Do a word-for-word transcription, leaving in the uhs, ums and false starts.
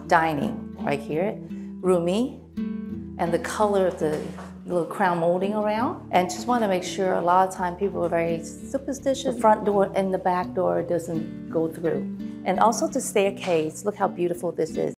dining right here, roomy, and the color of the little crown molding around. And just want to make sure, a lot of time people are very superstitious. The front door and the back door doesn't go through. And also the staircase, look how beautiful this is.